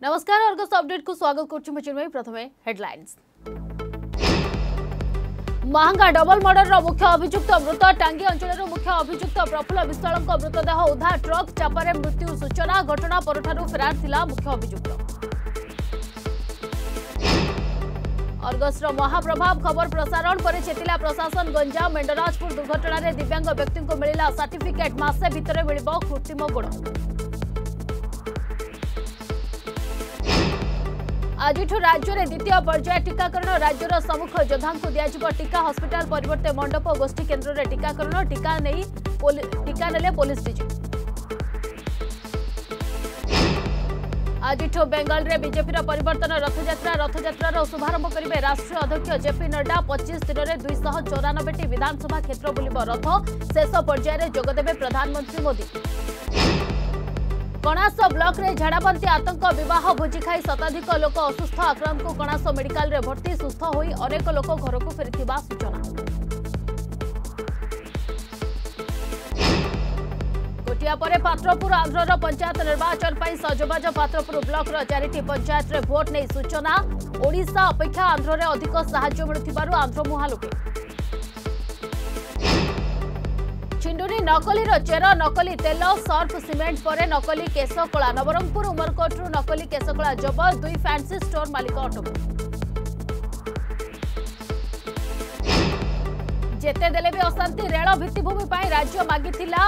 नमस्कार Argus update को स्वागत करुँ। प्रथमे हेडलाइंस। महंगा डबल मर्डर मुख्य अभियुक्त मृत टांगी अंचल मुख्य अभियुक्त प्रफुल्ल विश्वाल मृतदेह उद्धार ट्रक चापारे मृत्यु सूचना घटना परठारु फेरार थिला मुख्य अभियुक्त। अर्गस महाप्रभाव खबर प्रसारण पर चेतिला प्रशासन गंजाम मेंढराजपुर दुर्घटना रे दिव्यांग व्यक्ति को मिला सर्टिफिकेट मासे भितर मिलिबो कृत्रिम गोड़। आज राज्य में द्वितीय पर्याय टीकाकरण राज्यर सम्मुख योद्धा को दिज्व टीका हस्पिटाल परिवर्ते मंडप गोष्ठी केन्द्र में टीकाकरण टीका नेले पुलिस डीजी। आज बेंगल में बीजेपी परिवर्तन रथयात्रा शुभारंभ करेंगे राष्ट्रीय अध्यक्ष जेपी नड्डा। 25 दिन में 294 विधानसभा क्षेत्र बुलिब रथ शेष पर्यायर जोगदेवे प्रधानमंत्री मोदी। कणास ब्लॉक रे झाड़ाबांती आतंक विवाह भोजी खाई शताधिक लोक असुस्थ आक्रांत को कणास मेडिकल रे भर्ती सुस्थ होई अनेक लोक घर को फेरिथिबा सूचना। कोटिया परे पात्रपुर आंध्रर पंचायत निर्वाचन पर सजबाज पात्रपुर ब्लॉक रो 4टी पंचायत रे भोट नहीं सूचना। ओडिशा अपेक्षा आंध्र रे अधिक साहाय्य मिलुथिबारु आंध्र मुहा लोके। छिंडुनी नकलीर चेर नकली तेल सर्फ सीमेंट पर नकली केशकला नवरंगपुर उमरकोटरू नकली केशकला जबत 2 फैंसी स्टोर मालिक अटक। जेते देले भी अशांति रेल भित्तिभूमि पर राज्य मागिथिला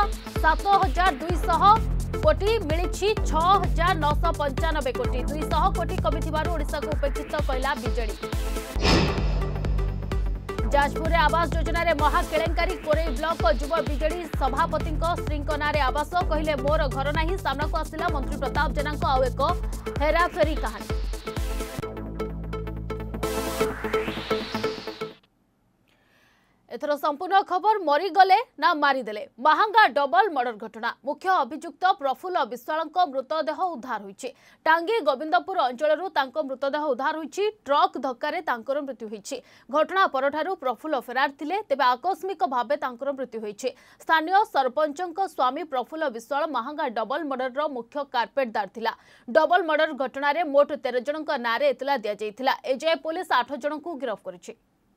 7200 कोटी मिली 6995 कोटी 200 कोटी कमिथिबारु ओडिशा को उपेक्षित कहला बीजेडी। जाजपुर आवास योजना रे महा केलेंकारी कोरेई ब्लॉक युव बीजेडी सभापति स्त्री नारे आवास कहले मोर घर नहीं सामना को आसिला मंत्री प्रताप जेना आउ एक हेराफेरी कहानी। एथर संपूर्ण खबर मरीगले ना मारिदेले महंगा डबल मर्डर घटना मुख्य अभियुक्त प्रफुल्ल विश्वाल मृतदेह उद्धार होइछि। टांगी गोविंदपुर अंचल मृतदेह उद्धार होइछि। ट्रक धक्का तांकर मृत्यु होइछि। घटना परठारु प्रफुल्ल फेरार थिले तेबे आकस्मिक भावे तांकर मृत्यु होइछि। स्थानीय सरपंचक स्वामी प्रफुल्ल विश्वाल महंगा डबल मर्डर मुख्य कार्पेटदार थिला। डबल मर्डर घटना रे मोट 13 जनक नारे एतला दिया जायथिला। एजे पुलिस 8 जन को गिरफ्त करिछि।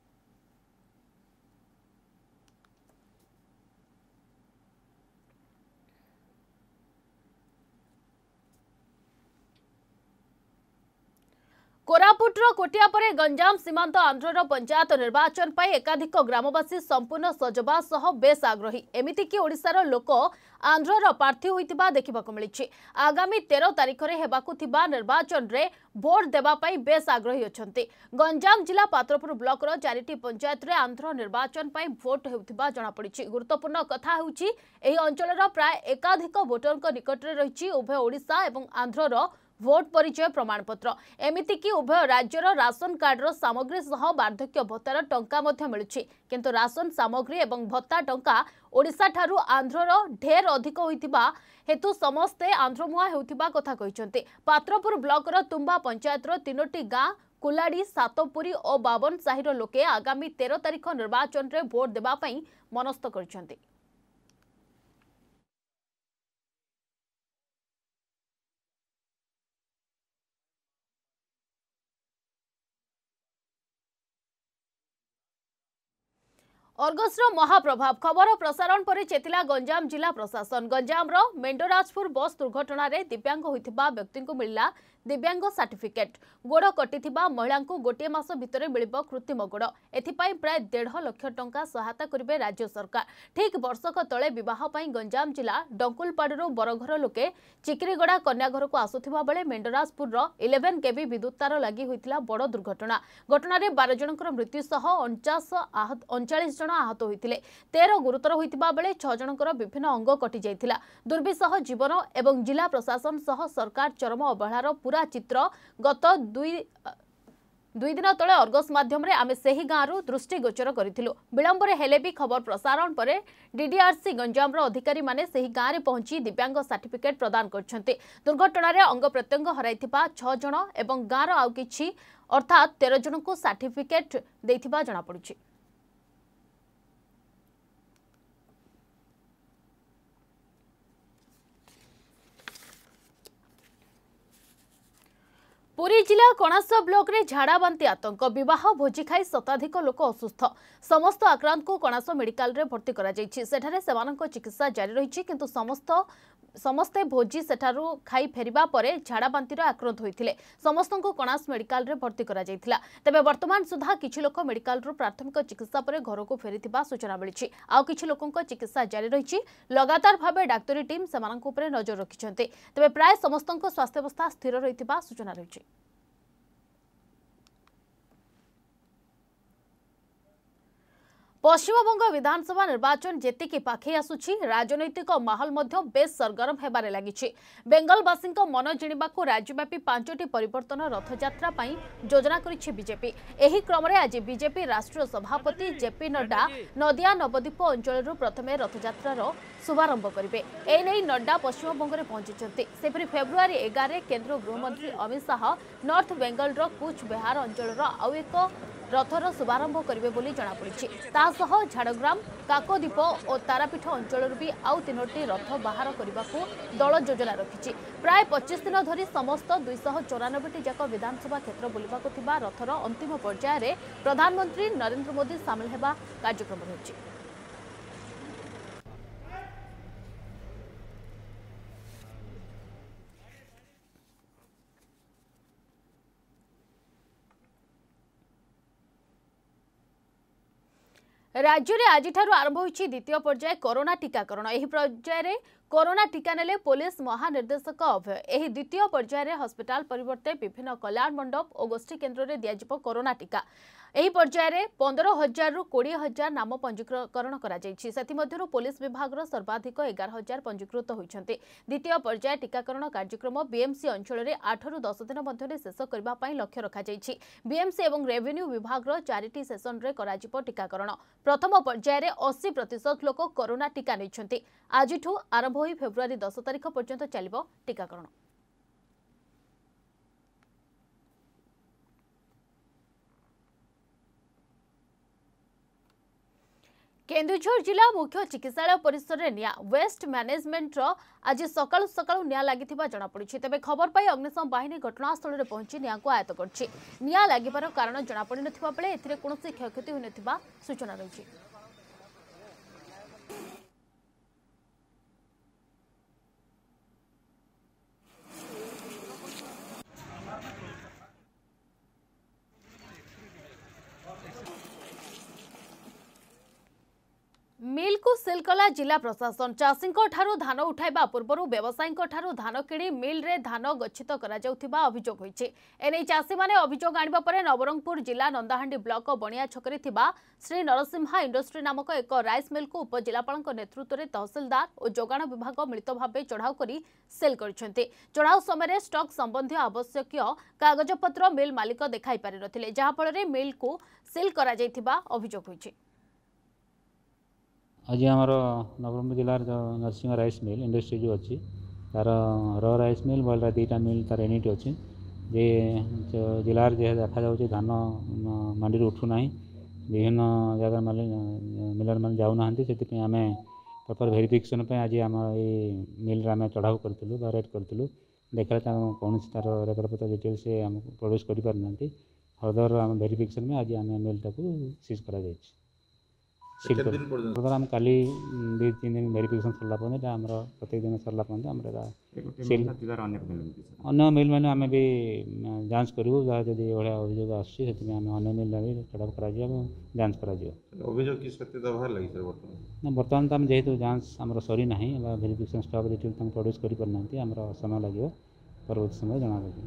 कोरापुटर कोटिया परे गंजाम सीमांत आंध्रर पंचायत निर्वाचन पर एकाधिक ग्रामवासी संपूर्ण सजबा सह बेस आग्रही। एमिति कि ओडिशार लोक आंध्रर प्रार्थी होइतिबा देखिबाकु मिलिछि। आगामी 13 तारिख रे हेबाकु थिबा निर्वाचन रे भोट देबा पई बेस आग्रही अछंती। गंजाम जिला पात्रपुर ब्लॉक रो 4टी पंचायत रे आंध्र निर्वाचन पई भोट हेउतिबा जणा पड़िछि। गुरुत्वपूर्ण कथा हेउछि एही अंचलर प्राय एकाधिक वोटरक निकट रे रहिछि उभय ओडिशा एवं आंध्रर भोट परिचय प्रमाणपत्र। एमिति कि उभय राज्यर राशन कार्ड सामग्री सह वार्धक्य भत्तार टंका मध्य मिलुछि। किंतु राशन सामग्री एवं भत्ता टंका ओडिशा ठारू आंध्रर ढेर अधिक होइतिबा हेतु समस्ते आंध्रमुहा हेउतिबा कथा कहिसंती। पात्रपुर ब्लॉकर तुम्बा पंचायतर 3टी गाँ कुलाड़ी सातपुरी और 52 साहिर लोके आगामी 13 तारिख निर्वाचन रे भोट देबा पई मनस्थ करिसंती। अर्गसर महाप्रभाव खबर प्रसारण पर चेतिला गंजाम जिला प्रशासन। गंजाम मेंढराजपुर बस दुर्घटना रे दिव्यांग होइथिबा व्यक्ति को मिलला दिव्यांग सर्टिफिकेट। गोड़ कटिथिबा महिला को गोटे मास भितर मिलिबो कृत्रिम गोड़। एथिपाई प्राय 1.5 लाख टंका सहायता करिवे राज्य सरकार। ठीक वर्षक तले विवाह पई गंजाम जिला डंकुलपाड़ू बरघर लोके चिकरीगड़ा कन्याघर को आसुथिबा बेले मेंढराजपुर 11 केवी विद्युत तार लगी होइथिला बड़ दुर्घटना। घटना रे 12 जनकर मृत्यु सह 39 जन आहत होइथिले। 13 गुरुतर होइथिबा बेले 6 जनकर विभिन्न अंग कटि जाइथिला। दुर्विसह जीवन एवं जिला प्रशासन सह सरकार चरम अवहेलार पूरा चित्र गत दुई दिन तले अर्गस माध्यम रे आमे सेही गाँव दृष्टिगोचर करिथिलु। विलंबरे हेले भी खबर प्रसारण पर डीडीआरसी गंजाम अधिकारी माने सेही गाँव रे पहुंची दिव्यांग सर्टिफिकेट प्रदान करछन्ते। दुर्घटना रे अंग प्रत्यंग हराइथिबा 6 जन एवं गाँव आउ किछि अर्थात 13 जन को सर्टिफिकेट देथिबा जणा पड़ुछि। पुरी जिला कणास ब्लॉक रे झाड़ा बांती आतंक विवाह भोजी खाई शताधिक लोक असुस्थ समस्त आक्रांत को कणास मेडिकल रे भर्ती करा जायछि। सेठारे सेमानक चिकित्सा जारी रहिछि किंतु समस्ते भोजी सेठारु खाई फेरिबा परे झाड़ा बांतीर आक्रांत होइथिले। समस्तଙ୍କୁ कणास मेडिकल रे भर्ती करा जायथिला। तबे वर्तमान सुधा किछि लोक मेडिकल रो प्राथमिक चिकित्सा परे घरको फेरिथिबा सूचना मिलिछि। आउ किछि लोकक चिकित्सा जारी रहिछि। लगातार भाबे डाक्टरी टीम सेमानक उपरे नजर रखिछन्ते। तबे प्राय समस्तଙ୍କ स्वास्थ्य अवस्था स्थिर रहिथिबा सूचना रहिछि। पश्चिमबंग विधानसभा निर्वाचन जेतिकी पाखे आसुछि राजनैतिक माहौल मध्य बेस सरगरम हेबारे लागिछि। बेंगलवासी मन जिणिबाकू राज्यव्यापी 5टी परिवर्तन रथयात्रा पई योजना करिछि बीजेपी। एही क्रम रे आज बीजेपी राष्ट्रीय सभापति जेपी नड्डा नदिया नवद्वीप अंचल प्रथमे रथयात्रार शुभारंभ करेंगे। एने नड्डा पश्चिमबंग में पहुंची। सेपरी फेब्रुआरी 11 केंद्र गृहमंत्री अमित शाह नॉर्थ बेंगल कूच बिहार अंचल आउ एक रथर शुभारंभ करेंगे बोली जଣାपड़ी। झाड़ग्राम काकद्वीप और तारापीठ अंचल भी आउ 3टी रथ बाहर करने को दल योजना रखी। प्राय 25 दिन धरी समस्त 294टी जाक विधानसभा क्षेत्र बुलवाक रथर अंतिम पर्यायर प्रधानमंत्री नरेंद्र मोदी सामिल होगा कार्यक्रम रही। राज्य में आज आरंभ होइछि द्वितीय पर्याय कोरोना टीकाकरण। एही पर्याय कोरोना टीका नेले पुलिस महानिर्देशक अभय। एही द्वितीय पर्याय हस्पिटाल परिवर्ते विभिन्न कल्याण मंडप और गोष्ठी केन्द्र में दियाजिबो कोरोना टीका। एही पर्याय 15,000 रु 20,000 नाम पंजीकरण करा जायछि। सेथि मध्यरु पुलिस विभाग सर्वाधिक 11,000 पंजीकृत होइछन्ते। द्वितीय पर्याय टीकाकरण कार्यक्रम बीएमसी अंचल में 8 रु 10 दिन मध्य शेष करबा पई लक्ष्य रखा जायछि। बीएमसी एवं रेवेन्यू विभाग 4टी सेशन रे कराजिबो टीकाकरण। प्रथम पर्याय 80% लोक कोरोना टीका नैछन्ते। आजिठू आरंभ होई फेब्रुआरी 10 तारिख पर्यंत चलिबो टीकाकरण। केन्दुझर जिला मुख्य चिकित्सालय परिसर में निया वेस्ट मैनेजमेंट आज सकाळु सकाळु निया लागिथिबा जणा पड़िछि। तबे खबर पाई अग्निशम बाहिनी घटनास्थल रे पहुंची निया को आयत्त करछि। निया लागिबार कारण जणा पड़ि नथिबा बेले एथिरे कोनोसी क्षयक्षति होई नथिबा सूचना रहिछि। मिल को सिल कला जिला प्रशासन। चाषी धान उठाइबा पूर्व व्यवसायी धान किणी मिल रे धान गच्छित करा जाउथिबा अभियोग होइछे। एने चाषी माने अभियोग आनिबा परे नवरंगपुर जिला नंदाहांडी ब्लॉक बणिया छकरे थिबा श्री नरसिम्हा इंडस्ट्री नामक एक राइस मिल को उपजिलापालक नेतृत्व में तहसीलदार और जोगाण विभाग मिलित भाव चढ़ाऊ करी सेल करछन्ते। चढ़ाऊ समय स्टॉक संबंधी आवश्यक कागजपत्र मिल मालिक देखाई पारि नथिले, जहा फल मिल को सिल करा जाइथिबा अभियोग होइछे। आज आम नवरंगपुर जिलार जो नरसिंह राइस मिल इंडस्ट्री जो अच्छी तार र राइस मिल बोल दुईटा मिल तार यूनिट अच्छी जे जिलार जे देखा जाऊँ धान मंडी उठूना विभिन्न जगह मिलर मैंने जाऊना से आम प्रॉपर वेरिफिकेशन आज आम ये मिल आम चढ़ाऊ करूँ रेड करूँ देखा कौन तार रेकर्ड पत्र डिटेल से आम प्रोड्यूस कर फर्दर आम वेरिफिकेशन में आज आम मिल टाक सीज कर आम काली 2-3 दिन वेरिफिकेशन सरला प्रत्येक दिन सरला अन्य मिल मैंने आम भी जांच करूँ जहाँ जब ये अभियोग आसमें अन्य मिल भी चढ़ाऊ कर जांच कर बर्तमान तो आम जेहेतु जांच आम सरी ना वेरिफिकेशन स्टॉक डिटेल प्रोड्यूस कर समय लगे परवर्ती समय जना लगे।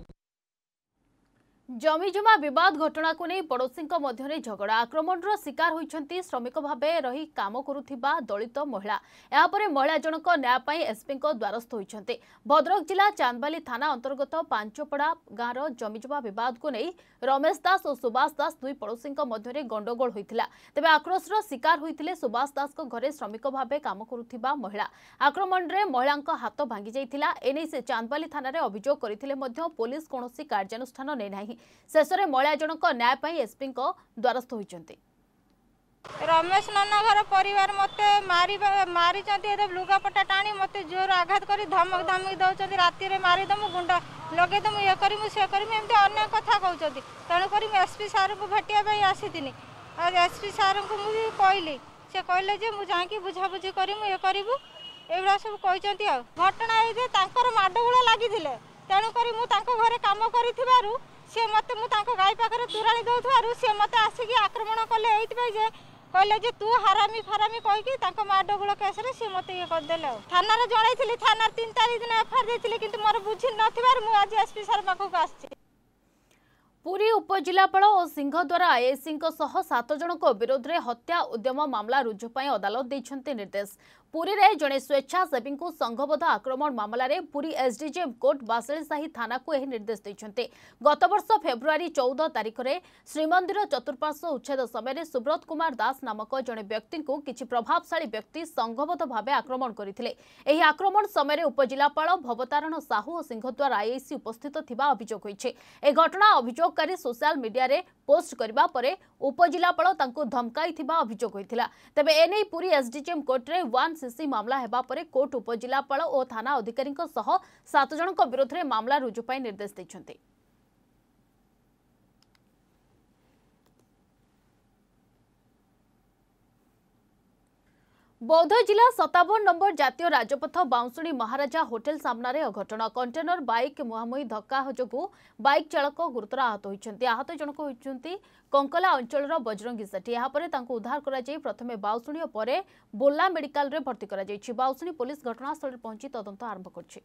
जमीजमा विवाद घटना को नहीं पड़ोशी मध्य झगड़ा आक्रमण शिकार होती श्रमिक भाव रही काम करुवा दलित महिला। यापर महिला जनक न्याय एसपी द्वारस्थ होती। भद्रक जिला चांदबाली थाना अंतर्गत पांचपड़ा गाँव जमीजमा विवाद को नहीं रमेश दास और सुभाष दास दुई पड़ोशी मध्य गंडगोल होता। तेज आक्रोशर शिकार होते सुभाष दास घरे श्रमिक भाव काम करुवा महिला। आक्रमण में महिला हाथ भांगी जाइथिला। एने से चांदबाली थाना अभियोग करथिले मध्य पुलिस कौन कार्यानुष्ठान नै नाही। शेष में महिला जनक न्याय एसपी द्वारस्थ होती। रमेश नन्ना घर परिवार मते मारी लुगापटा टाणी मते जोर आघात कर धमक धमक दौरान राति में मारिदमु गुंडा लगेदमु ये करमु से करमु एमती अनेक कथा कहते तेणुक एसपी सार को भेटाई आसी एसपी सार को मुझे कहली से कहले जे मुझे जाकि बुझाबुझी करूँ ये करूँ एगुड़ा सब कहते घटना ये माडगोल लगी तेणुक घरे कम कर सी मत गाई पाखे तुराणी दौर सी मत आसिक आक्रमण कले ये कहले जे तू हरामी फरामी कहीकि माडगोल केस सी मत ये करदे थाना जन थाना 3 तारीख दिन एफआईआर देती कि मोर बुझी आज एसपी सार पाखक आसी। पुरी उपजिलापाल और सिंहद्वारा आईएससी 7 जनों विरोध में हत्या उद्यम मामला रुजु पर अदालत देते निर्देश। पुरी रे जड़े स्वेच्छासेवी को संघबद्ध आक्रमण मामला रे पुरी एसडीजेएम कोर्ट बासलीसाही थाना को यह निर्देश देते। गत वर्ष फेब्रुआरी 14 तारिख में श्रीमंदिर चतुर्पार्श्व उच्छेद समय सुब्रत कुमार दास नामक जड़े व्यक्ति को किसी प्रभावशाली व्यक्ति संघबद्ध भाव आक्रमण करते। यह आक्रमण समय उपजिलापाल भवतारण साहू और सिंहद्वार आईआईसी उपस्थित थिबा अभियोग होइछे। ए घटना अभियोगकारी सोशल मीडिया रे पोस्ट करबा परे उपजिलापाल तांको धमकाई थिबा अभियोग होइथिला। तबे एनै पुरी एसडीजेएम कोर्ट रे 1सीसी मामला हेबा परे कोर्ट उपजिलापाल और थाना अधिकारी 7 जनों विरोध में मामला रुजु पाई निर्देश दैछन्ते। बौद्ध जिला 57 नंबर जातीय राजपथ बाउंसुणी महाराजा होटेल सामने अघटन कंटेनर बाइक मुहांमुही धक्का जोगु बाइक चालक गुरुतर आहत होइछन्ति। आहत जनक होइछन्ति कंकला अंचल बजरंगी सेठी। यापर उद्धार कर प्रथमे बाउंसुणी और परे बोला मेडिकल रे भर्ती करा जायछि। बाउंसुणी पुलिस घटनास्थल पहुंची तदंत आरंभ करछि।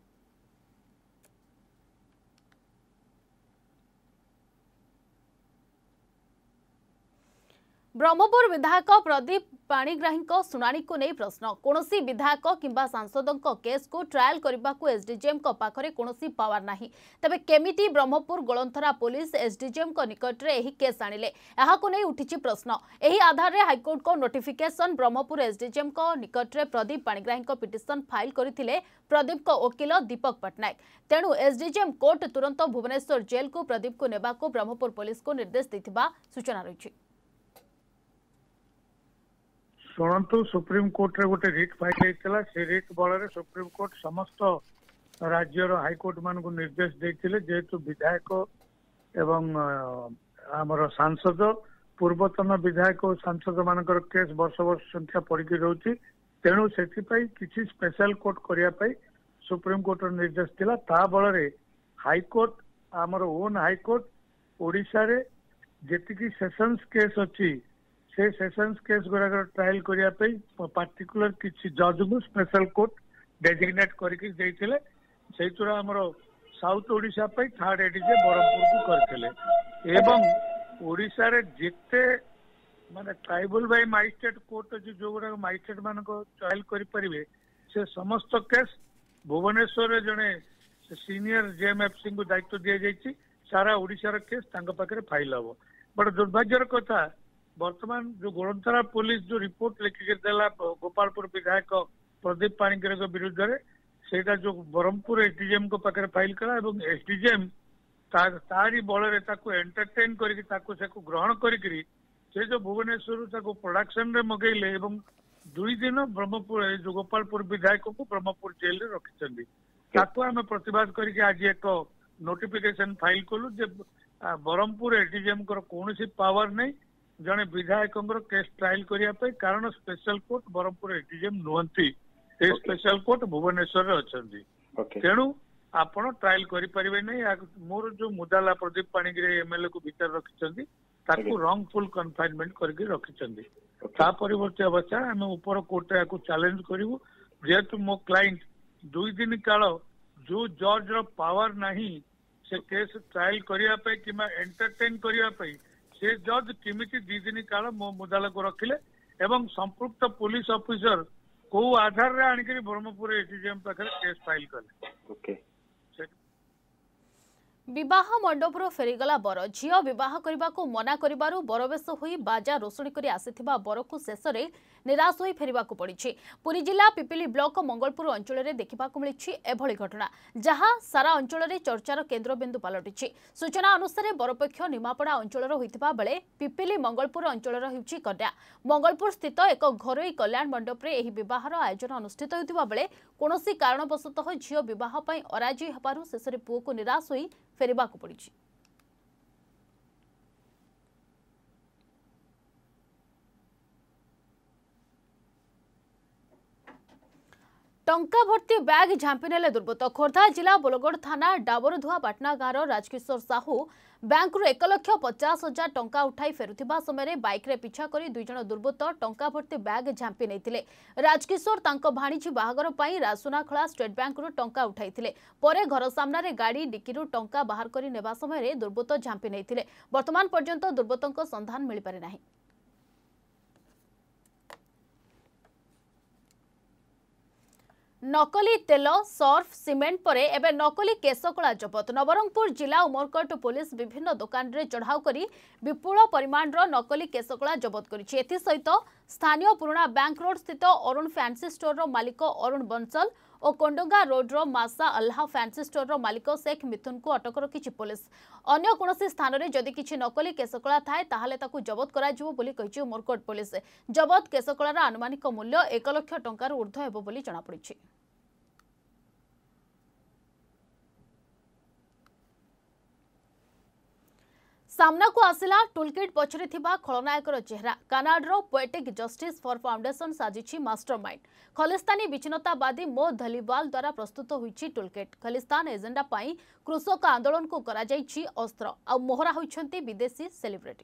ब्रह्मपुर विधायक प्रदीप पाणिग्राही शुणाणी को नहीं प्रश्न कौनसी विधायक किंबा सांसद केस को ट्रायल करने को एसडीजेएम पाखरे कौनसी पावर नहीं। तबे committee Berhampur Golanthara police SDJM निकट में यह केस आनिले यह नहीं उठी प्रश्न। यही आधार में हाईकोर्ट को नोटिफिकेशन ब्रह्मपुर एसडीजेएम निकट में प्रदीप पाणिग्राही पिटिशन फाइल करथिले प्रदीप वकील दीपक पट्टनायक। तेणु एसडीजेएम कोर्ट तुरंत भुवनेश्वर जेल को प्रदीप को नेबा को ब्रह्मपुर पुलिस को निर्देश देथिबा सूचना रही। शुणु सुप्रीम कोर्ट रे गोटे रिट फाइल होता से रिट बल सुप्रीम कोर्ट समस्त राज्यर हाईकोर्ट मान को निर्देश देते जेहेतु विधायक एवं आमर सांसद पूर्वतन विधायक और सांसद मानकर केस वर्ष वर्ष संख्या पड़की रोचे तेणु से किसी स्पेशल कोर्ट करने सुप्रीम कोर्ट निर्देश थिला ता बल हाईकोर्ट आमर ओन हाईकोर्ट ओडिशा रे जेतिकी सेशंस केस अच्छी से सेशंस केस गुड़ाक ट्रायल करने पार्टिकुलर किसी जज को स्पेशल कोर्ट डेजिग्नेट करके आमर south Odisha third ADJ Berhampur को करते एवं ओडिशा रे जेते माने ट्राइबल बाय मजिस्ट्रेट कोर्ट अच्छी जो गुड़ा मजिस्ट्रेट मान ट्रायल करें से समस्त केस भुवनेश्वर जड़े सीनियर जेएमएफसी को दायित्व दि जाइए सारा ओडिशा केस पाखे फाइल हम बट दुर्भाग्यर कथा वर्तमान जो गोलंथरा पुलिस जो रिपोर्ट लिखिक देला गोपालपुर विधायक प्रदीप पाणिग्राही विरुद्ध में सेटा जो ब्रह्मपुर एसडीजेएम को पाखे फाइल कला एवं एसडीजेएम तारी बल एंटरटेन करके ग्रहण करी से जो भुवनेश्वर प्रोडक्शन रे मगेले एवं 2 दिन ब्रह्मपुर जो गोपालपुर विधायक को ब्रह्मपुर जेल रे रखिछन्ती ताको आमे प्रतिवाद करके आज एक नोटिफिकेशन फाइल कलु जे ब्रह्मपुर एसडीजेएम को कौन पावर नहीं जड़े विधायक केस ट्रायल करने कारण स्पेशल कोर्ट ब्रह्मपुर एसडीजेएम नुहति स्पेशल कोर्ट भुवनेश्वर अच्छा तेणु आपण ट्रायल करें नहीं मोर जो मुदाला प्रदीप पाणिग्राही एमएलए को भीतर रखिंट रंगफुल कन्फाइनमेंट करके रखिंट परवर्ती अवस्था आम ऊपर कोर्ट या चैलेंज करूँ जेहेतु मो क्लाइंट 2 दिन काल जो जज पावर नहीं से केस ट्रायल करने कि एंटरटेन करने से जज किमिति 2 दिन काल मो मुदाला को रखिले एवं संपृक्त पुलिस ऑफिसर को आधार रे आनिकरी ब्रह्मपुर एसडीजेएम पाखरे केस फाइल कले। विवाह मंडपर फेरीगला बर झील विवाह करने को मना करिबारु बरवेश होई बाजा रोषणी करी आसिथिबा बर को शेष में निराश होई फेरिबाकु पड़िछि। पुरी जिला पिपिली ब्लॉक मंगलपुर अंचल में देखिबाकु मिलिछि एभଳି घटना जहां सारा अंचल में चर्चार केन्द्रबिंदु पलटिछि। सूचना अनुसार बरपक्ष निमापड़ा अंचल होइतिबा बेले पिपिली मंगलपुर अंचल हेउछि कन्या। मंगलपुर स्थित एक घरोई कल्याण मंडप रे एही विवाहर आयोजन अनुष्ठित होइतिबा बेले कोनोसी कारणवशतः झील विवाह पई अराजी हेबारु शेष में पुओ को निराश होई फेरिबाकु पड़िछि। टंका भर्ती बैग झांपिनेले दुर्बृत्त। खोर्धा जिला बोलगड़ थाना डाबरधुआ पाटना गाँव राजकिशोर साहू बैंक 1,50,000 टंका उठाई फेरुथिबा समय बाइक रे पिछा करी दुई जण दुर्बृत्त टंका भर्ती बैग झांपी नैथिले। राजकिशोर तांको भाणीजी बाहागर पई रासुनाखला स्टेट बैंक रु टंका उठाइथिले। परे घर सामना रे गाड़ी डिक्कीरु टंका बाहर करी नेबा समय दुर्बृत्त झांपी नैथिले। वर्तमान पर्यंत दुर्बृत्तक संधान मिलि पारि नाही। नकली तेल सर्फ सिमेंट परे एबे नकली केशकला जबत। नवरंगपुर जिला उमरकट पुलिस विभिन्न दुकान रे चढ़ाऊ करी विपुल परिमाण नकली केशकला जबत करिछि। एथि सहित स्थानीय पुराना बैंक रोड स्थित अरुण फैंसी स्टोर रो मालिक अरुण बंसल और कोंडोगा रोड रो मासा अल्लाह फैंसी स्टोर रो मालिक शेख मिथुन को अटक रखिछि पुलिस। अन्य कोनोसी स्थान रे जदि किछि नकली केशकला थाए ताहाले ताकू जबत करा जिवो बोली कहिछि उमरकट पुलिस। जबत केशकलार आनुमानिक मूल्य 1 लाख टंकार ऊर्ध्व हेबो बोली जणा पड़िछि। सामना को आसिला टूलकिट पछरे थिबा खलनायकर चेहरा। कनाडार पोएटिक जस्टिस फॉर फाउंडेशन साजिछि मास्टरमाइंड। खलिस्तानी विच्छिन्नतावादी मो धलीवाल द्वारा प्रस्तुत होइछि टूलकिट। खलिस्तान एजेंडा पाई कृषक आंदोलन को करा जाइछि अस्त्र आ मोहरा होइछन्ति विदेशी सेलिब्रिटी।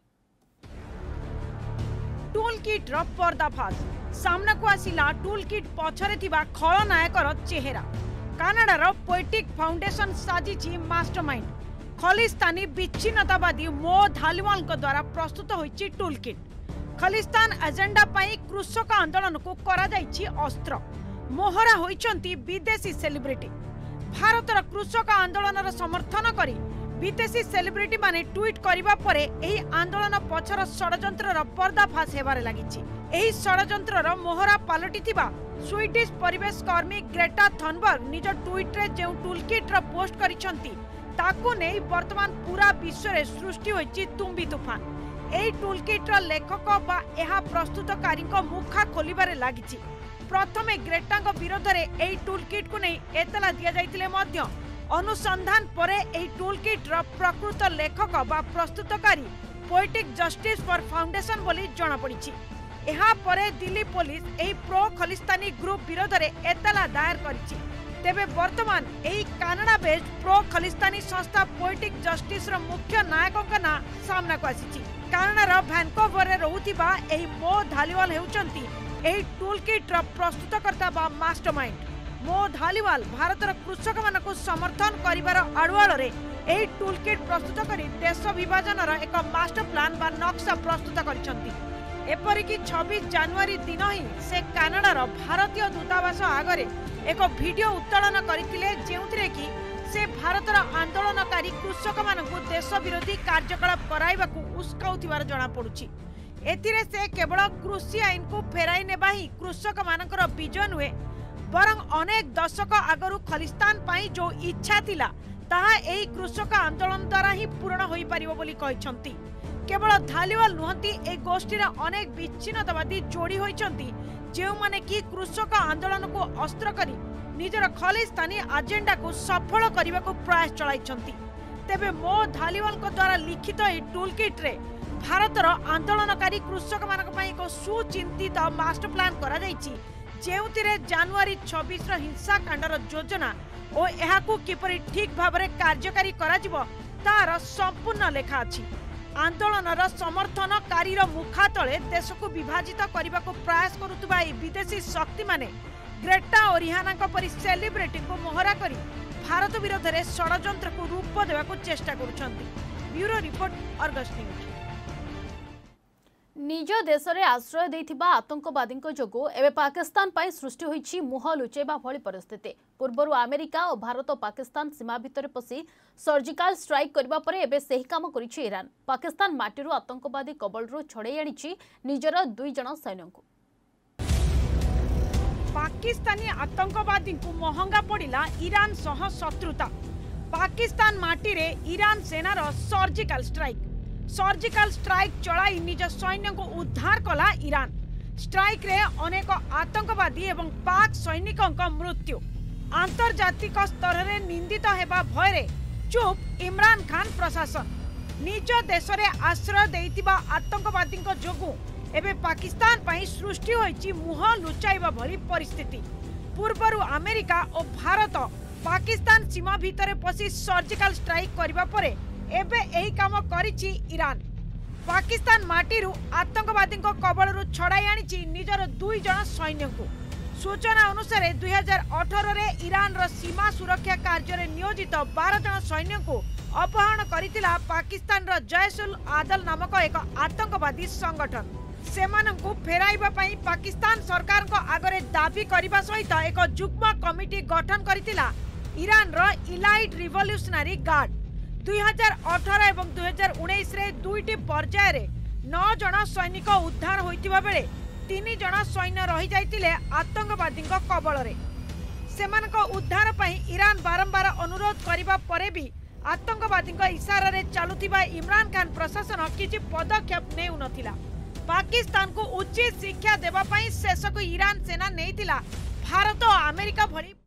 टूलकिट रो पर्दाफाश सामना को आसिला टूलकिट पछरे थिबा खलनायकर चेहरा। कनाडार पोएटिक फाउंडेशन साजिछि मास्टरमाइंड। खलिस्तानी विच्छिन्नतावादी मो धालीवाल द्वारा प्रस्तुत होइछि टूलकिट। खलिस्तान एजेंडा पाई कृषक आंदोलन को करा जाइछि अस्त्र मोहरा होइछन्ति विदेशी सेलिब्रिटी। भारतर कृषक आंदोलन समर्थन करी विदेशी सेलिब्रिटी माने ट्वीट करिबा परे एही आंदोलन पछर षडयंत्र पर्दाफाश हेबारे लागिछि। एही षडयंत्र मोहरा पलटिथिबा स्वीडिश परिवेश कर्मी ग्रेटा थनबर्ग निज ट्वीट रे जे टूलकिट पोस्ट करिछन्ति ताकू नहीं वर्तमान पूरा विश्व रे सृष्टि होइछि तुम्बी तूफान। एही टूलकिट लेखक बा एहा प्रस्तुतकारी मुखा खोलिबारे लागिछि। प्रथमे ग्रेटा विरोध रे एही टूलकिट को नहीं एतला दिया जाइतिले मध्य अनुसंधान परे एही टूलकिट प्रकृत लेखक बा प्रस्तुतकारी पोएटिक जस्टिस फॉर फाउंडेशन बोली जणा पड़िछि। एहा परे दिल्ली पुलिस एही प्रो खलिस्तानी ग्रुप विरोध रे एतला दायर करिछि। तेबे वर्तमान एही कनाडा बेस्ड प्रो खलिस्तानी संस्था पोएटिक जस्टिस रो मुख्य नायकक ना सामना को आसीछि। कनाडार भैंकोवर रे रहुथिबा एही मो धालीवाल हेउचंती एही टूलकिट रो प्रस्तुतकर्ता बा मास्टरमाइंड। मो धालीवाल भारतर कृषक मानक समर्थन करिवार आड़ुआल रे एही टूलकिट प्रस्तुत करी देश विभाजन रो एक मास्टर प्लान बा नक्शा प्रस्तुत करिसंती। एपरिकी 26 जनवरी दिन ही से कनाडार भारतीय दूतावास आगरे एक वीडियो उत्तोलन करथिले जेउथिरे कि से भारतर आंदोलनकारी कृषक मानकु देश विरोधी कार्यकलाप कराइबाकू उस्काउथिबार जणा पडुछि। एथिरे से केवल कृषि आईन को फेराई नेबा ही कृषक मानकर विजय नुहे बरं अनेक दशक आगरु खलिस्तान पाई जो इच्छा थिला ताहा एही कृषक आंदोलन द्वारा ही पूर्ण होई परिबो बोली कहिसंती। केवल धालीवाल नुहंती ए गोष्ठी अनेक विच्छिन्नतावादी जोड़ी होइछंती जे माने कि कृषक आंदोलन को अस्त्र करी निजर खलिस्तानी एजेंडा को सफल करने को प्रयास चलाइछंती। तेबे मो धालीवाल द्वारा लिखित ए टूलकिट रे भारतर आंदोलनकारी कृषक मानक पई एक सुचिंतित मास्टर प्लान करा जाइछि जेउथिरे जनवरी 26 रो हिंसा कांडर योजना और एहाकू किपरि ठीक भाबरे कार्यकारी करा जिवो तार संपूर्ण लेखा अछि। आंदोलन समर्थनकारी मुखा तले देश को विभाजित करने को प्रयास करुवा विदेशी शक्ति माने ग्रेटा और रिहाना परी सेलिब्रिटी को मोहरा करी भारत विरोध में षडयंत्र को रूप देवा चेष्टा करुछंती। Bureau report Argus news. निज देश में आश्रय देथिबा आतंकवादी जोगु एवं पाकिस्तान पर सृष्टि होइछि मुह लुचेबा भली परिस्थिति। पूर्वर अमेरिका और भारत पाकिस्तान सीमा भितर पसी सर्जिकल स्ट्राइक करबा परे एबे सेही काम करिछि ईरान। पाकिस्तान माटीरू आतंकवादी कबलरू छड़े आनिछि निजर 2 जण सैन्यଙ୍କୁ। पाकिस्तानी आतंकवादी को महंगा पड़िला ईरान सह शत्रुता। पाकिस्तान माटी रे ईरान सेनार सर्जिकल स्ट्राइक चलाई निज सैन्य को उद्धार कला ईरान। स्ट्राइक रे अनेक आतंकवादी एवं पाक सैनिकों मृत्यु। आंतर्जातिक स्तर रे निंदित हेबा भयरे चुप इमरान खान प्रशासन। निज देश रे आश्रय देइतिबा आतंकवादी जोगु एबे पाकिस्तान पई सृष्टि होइछि मुह लुचाइबा भली परिस्थिति। पूर्वरु अमेरिका और भारत पाकिस्तान सीमा भितर पसी सर्जिकल स्ट्राइक करिबा परे एबे एही काम करिछि ईरान। पाकिस्तान माटीरू आतंकवादी कबलरू छड़ाई आनिछि निजर 2 जण सैन्यଙ୍କୁ। सूचना अनुसार 2018 रे ईरान रो सीमा सुरक्षा कार्य रे नियोजित 12 जण सैन्यଙ୍କୁ अपहरण करितिला पाकिस्तान रो जैशुल आदल नामक एक आतंकवादी संगठन। सेमानଙ୍କୁ फेराइबा पई पाकिस्तान सरकार को आगरे दाबी करिबा सहित एक जुग्म कमिटी गठन करितिला ईरान रो इलाइट रिवोल्यूशनरी गार्ड। 2018 एवं 2019 रे 2टी पर्याय रे 9 जण सैनिक उद्धार होइतिबा बेले 3 जण सैन्य रही जाइतिले आतंकवादी कबल रे। सेमानक उद्धार पई ईरान बारंबार अनुरोध करिबा परे भी आतंकवादी इशारा रे चालुतिबा इमरान खान प्रशासन किछि पदक्षेप नेउ नथिला। पाकिस्तान को उचित शिक्षा देबा पई शेष को ईरान सेना नेइतिला भारत और अमेरिका भली